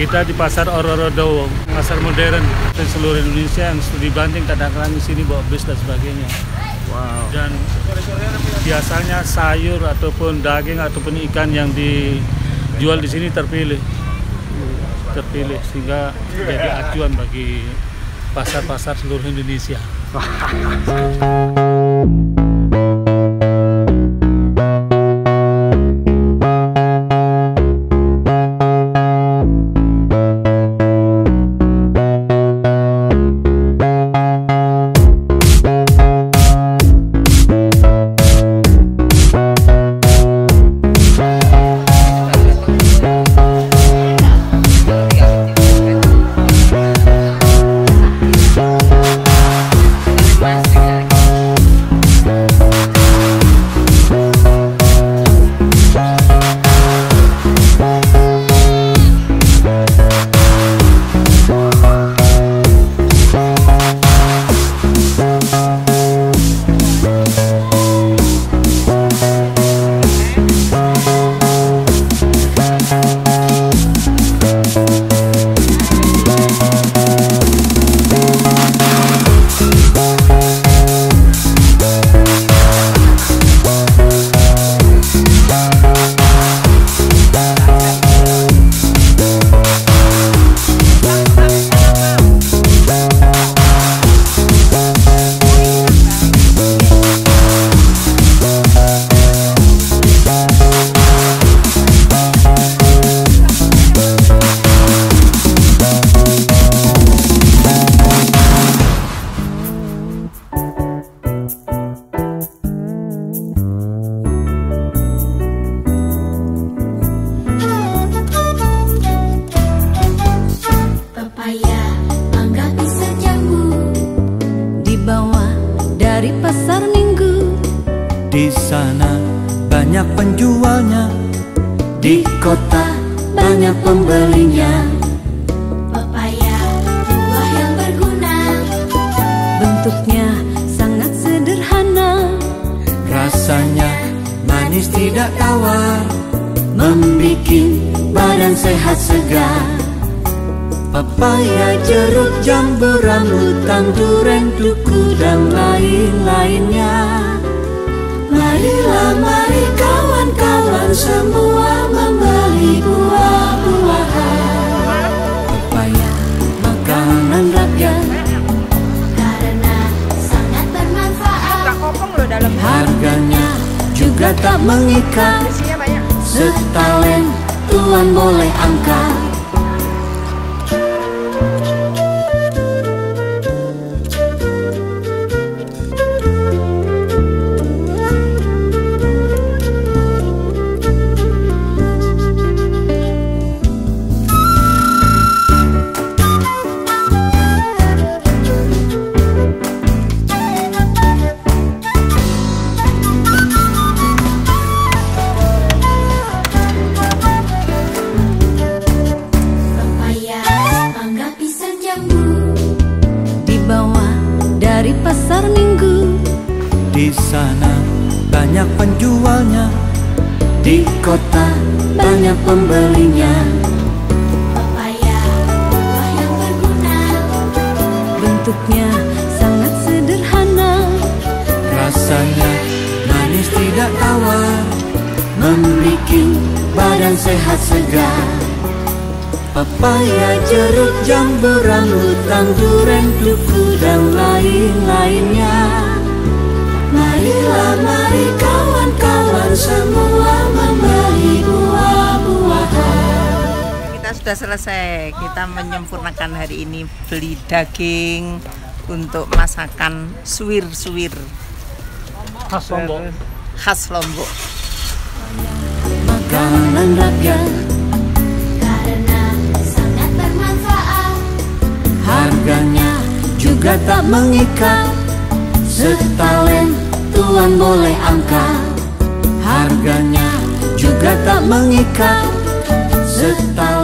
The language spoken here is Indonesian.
kita di pasar Ororodo, pasar modern di seluruh Indonesia yang studi banding kadang-kadang di sini bawa bus dan sebagainya. Wow. Dan biasanya sayur ataupun daging ataupun ikan yang dijual di sini terpilih sehingga jadi acuan bagi pasar-pasar seluruh Indonesia. Dari pasar Minggu, di sana banyak penjualnya, di kota banyak pembelinya. Pepaya buah yang berguna, bentuknya sangat sederhana, rasanya manis tidak tawar, membikin badan sehat segar. Pepaya, jeruk, jambu, rambutan, duren, duku, dan lain-lainnya. Marilah, mari kawan-kawan semua membeli buah-buahan. Pepaya, makanan rakyat, karena sangat bermanfaat. harganya juga tak mengikat, Setalen Tuan boleh angkat. Dari pasar Minggu, di sana banyak penjualnya, di kota banyak pembelinya. Pepaya buah yang berguna, bentuknya sangat sederhana, rasanya manis tidak tawar, membikin badan sehat segar. Pepaya, jeruk, jambu, rambutan, duren, duku, dan lain-lainnya. Marilah, mari kawan-kawan semua membeli buah-buahan. Kita sudah selesai, kita menyempurnakan hari ini beli daging untuk masakan suwir-suwir Khas Lombok. Khas Lombok. Makanan rakyat, karena sangat bermanfaat. Harganya juga tak mengikat, Setalen Tuan boleh angkat. harganya juga tak mengikat, Setalen